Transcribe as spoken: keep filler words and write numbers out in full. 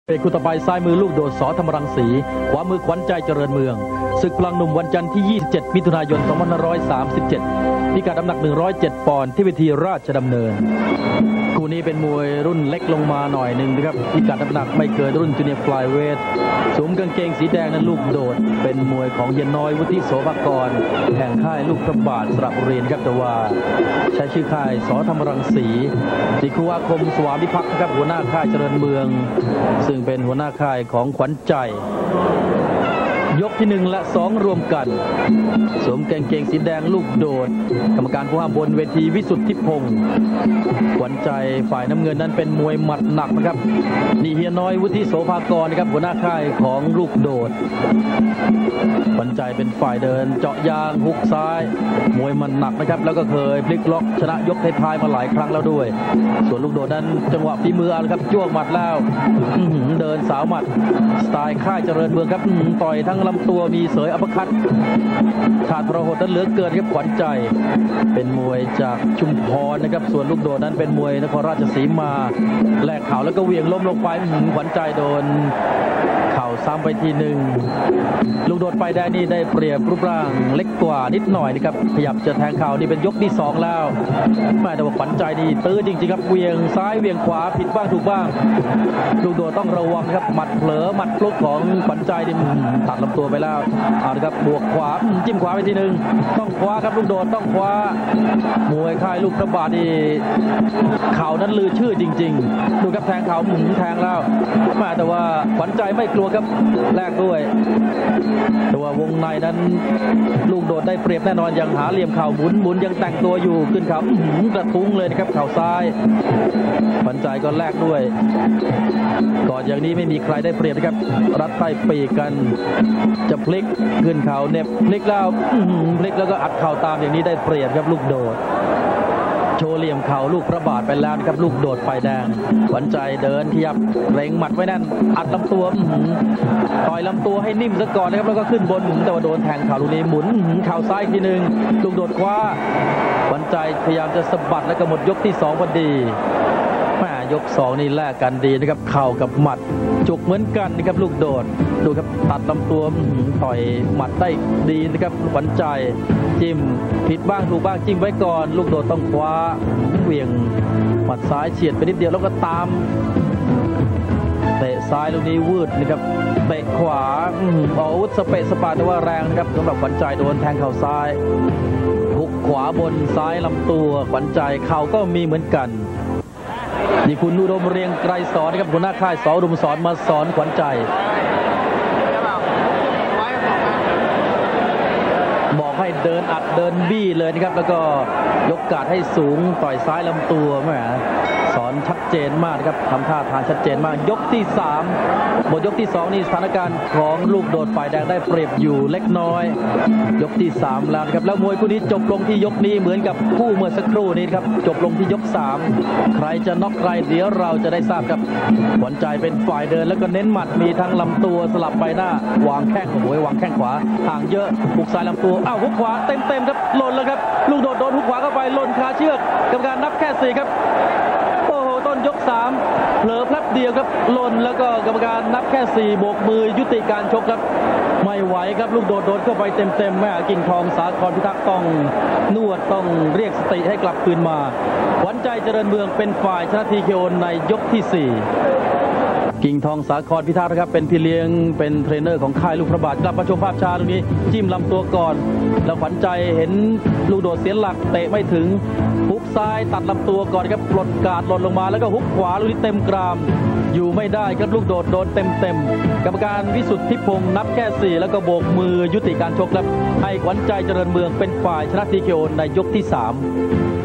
เอกคู่ต่อไปซ้ายมือลูกโดดสอธรรมรังสีขวามือขวัญใจเจริญเมืองศึกพลังหนุ่มวันจันทร์ที่ยี่สิบเจ็ดมิถุนายนสองพันห้าร้อยสามสิบเจ็ดพิกัดน้ำหนักหนึ่งร้อยเจ็ดปอนด์ที่เวทีราชดำเนินคู่นี้เป็นมวยรุ่นเล็กลงมาหน่อยหนึ่งนะครับพิกัดน้ำหนักไม่เกินรุ่นจูเนียร์ฟลายเวทสวมกางเกงสีแดงนั้นลูกโดดเป็นมวยของเฮียน้อยวุฒิโสภากรแห่งค่ายลูกพระบาทสระบุรีครับแต่ว่าใช้ชื่อค่ายสอธรรมรังสีศิครูอาคมสวามิภักดิ์ครับหัวหน้าค่ายเจริญเมืองซึ่งเป็นหัวหน้าค่ายของขวัญใจยกที่หนึ่งและสองรวมกันสวมกางเกงสีแดงลูกโดดกรรมการผู้ห้ามบนเวทีวิสุทธิพงศ์ขวัญใจฝ่ายน้ำเงินนั้นเป็นมวยหมัดหนักนะครับนี่เฮียน้อยวุฒิโสภากรนะครับหัวหน้าค่ายของลูกโดดขวัญใจเป็นฝ่ายเดินเจาะยางฮุกซ้ายมวยมันหนักนะครับแล้วก็เคยพลิกล็อกชนะยกท้ายๆมาหลายครั้งแล้วด้วยส่วนลูกโดดนั้นจังหวะฝีมือเอาละครับจ้วงหมัดแล้วเดินสาวหมัดสไตล์ค่ายเจริญเมืองครับต่อยทั้งลำตัวมีเสยอัปคัตขาดประหดนั้นเหลือเกินครับขวัญใจเป็นมวยจากชุมพรนะครับส่วนลูกโดดนั้นเป็นมวยนครราชสีมาแลกเข่าแล้วก็เวียงล้มลงไปขวัญใจโดนเข่าซ้ำไปทีหนึ่งลูกโดดไปได้นี่ได้เปรียบรูปร่างเล็กกว่านิดหน่อยนะครับขยับจะแทงเข่านี่เป็นยกที่สองแล้วแม่แต่ว่าขวัญใจนี่ตื้อจริงๆครับเวียงซ้ายเวียงขวาผิดบ้างถูกบ้างลูกโดดต้องระวังครับหมัดเผลอหมัดฟลุกของขวัญใจนี่ตัดลำตัวไปแล้วเอาละครับบวกขวาจิ้มขวาไปทีหนึ่งต้องคว้าครับลูกโดดต้องคว้ามวยค่ายลูกพระบาทนี่เข่านั้นลือชื่อจริงๆดูครับแทงเข่าหมุนแทงแล้วแม่แต่ว่าขวัญใจไม่กลัวครับแลกด้วยตัววงในนั้นลูกโดดได้เปรียบแน่นอนยังหาเหลี่ยมเข่าหมุนหมุนยังแต่งตัวอยู่ขึ้นเข่ากระทุ้งเลยนะครับเข่าซ้ายขวัญใจก็แลกด้วยก่อนอย่างนี้ไม่มีใครได้เปรียบนะครับรัดไส้ปีกกันจะพลิกขึ้นเข่าเน็บพลิกแล้วพลิกแล้วก็อัดเข่าตามอย่างนี้ได้เปรียบครับลูกโดดโชว์เหลี่ยมเข่าลูกพระบาทไปแล้วนะครับลูกโดดไฟแดงขวัญใจเดินขยับเร่งหมัดไว้แน่นอัดลำตัวต่อยลำตัวให้นิ่มซะก่อนนะครับแล้วก็ขึ้นบนแต่ว่าโดนแทงเข่าลูกนี้หมุนเข่าซ้ายทีหนึ่งลูกโดดคว้าขวัญใจพยายามจะสะบัดแล้วก็หมดยกที่สองพอดีแม่ยกสองนี่แลกกันดีนะครับเข่ากับหมัดจุกเหมือนกันนะครับลูกโดดดูครับตัดลำตัวต่อยหมัดได้ดีนะครับขวัญใจจิ้มผิดบ้างถูกบ้างจิ้มไว้ก่อนลูกโดดต้องคว้าเหวี่ยงหมัดซ้ายเฉียดไปนิดเดียวแล้วก็ตามเตะซ้ายลูกนี้วืดนะครับเตะขวาอาวุธสเปะสปาแต่ว่าแรงนะครับสำหรับขวัญใจโดนแทงเข่าซ้ายหุกขวาบนซ้ายลำตัวขวัญใจเข่าก็มีเหมือนกันนี่คุณอุดมเรียงไกรสอนนะครับหัวหน้าค่ายสออุดมสอนมาสอนขวัญใจบอกให้เดินอัดเดินบี้เลยนะครับแล้วก็ยกกาดให้สูงต่อยซ้ายลำตัวแหมสอนชัดเจนมากครับทำท่าทางชัดเจนมากยกที่สามบทยกที่สองนี่สถานการณ์ของลูกโดดฝ่ายแดงได้เปรียบอยู่เล็กน้อยยกที่สามแล้วนะครับแล้วมวยคู่นี้จบลงที่ยกนี้เหมือนกับคู่เมื่อสักครู่นี้ครับจบลงที่ยกสามใครจะน็อกใครเดี๋ยวเราจะได้ทราบครับขวัญใจเป็นฝ่ายเดินแล้วก็เน้นหมัดมีทั้งลำตัวสลับใบหน้าวางแข้งโอ้โหวางแข้งขวาห่างเยอะหุกซ้ายลำตัวอ้าวหุกขวาเต็มเต็มครับหล่นแล้วครับลูกโดดโดนหุกขวาเข้าไปหล่นคาเชือกกรรมการนับแค่สี่ครับโอ้โหต้นยกสามเผลอแป๊บเดียวครับหล่นแล้วก็กรรมการนับแค่สี่โบกมือยุติการชกครับไม่ไหวครับลูกโดดโดนเข้าไปเต็มเต็มแม่กิ่งทองสาครพิทักษ์ต้องนวดต้องเรียกสติให้กลับคืนมาขวัญใจเจริญเมืองเป็นฝ่ายชนะทีเคโอในยกที่สี่กิ่งทองสาครพิทักษ์นะครับเป็นพี่เลี้ยงเป็นเทรนเนอร์ของค่ายลูกพระบาทกลับมาชมภาพช้าตรงนี้จิ้มลำตัวก่อนแล้วขวัญใจเห็นลูกโดดเสียหลักเตะไม่ถึงฮุกซ้ายตัดลำตัวก่อนครับปลดกาดหล่นลงมาแล้วก็ฮุกขวาลูกนี้เต็มกรามอยู่ไม่ได้ครับลูกโดดโดนเต็มเต็มกรรมการวิสุทธิพงศ์นับแค่สี่แล้วก็โบกมือยุติการชกครับให้ขวัญใจเจริญเมืองเป็นฝ่ายชนะทีเคโอในยกที่สาม